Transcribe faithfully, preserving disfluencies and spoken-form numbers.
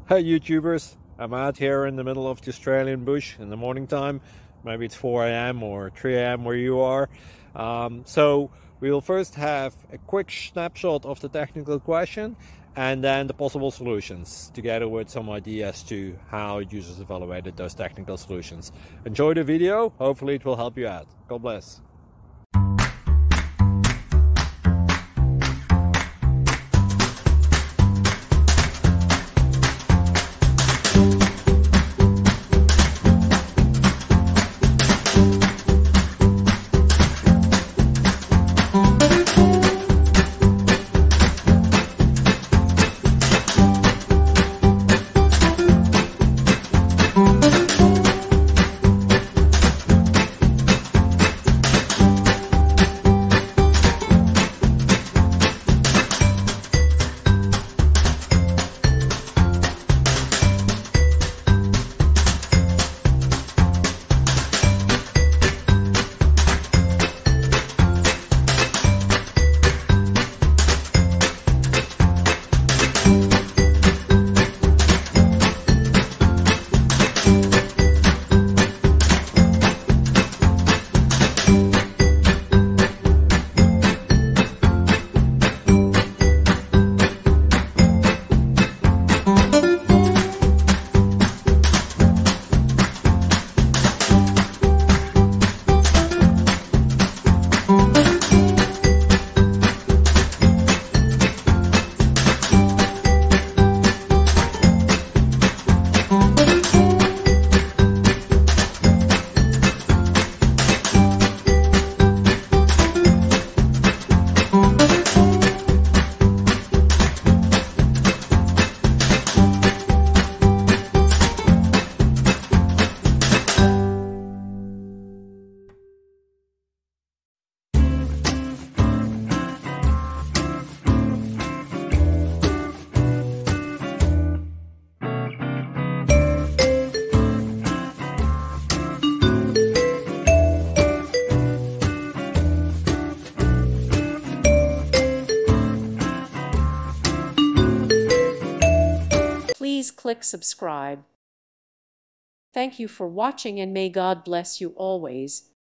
Hey YouTubers, I'm out here in the middle of the Australian bush in the morning time. Maybe it's four A M or three A M where you are. Um, so we will first have a quick snapshot of the technical question and then the possible solutions, together with some ideas to how users evaluated those technical solutions. Enjoy the video, hopefully it will help you out. God bless. Please click subscribe. Thank you for watching and may God bless you always.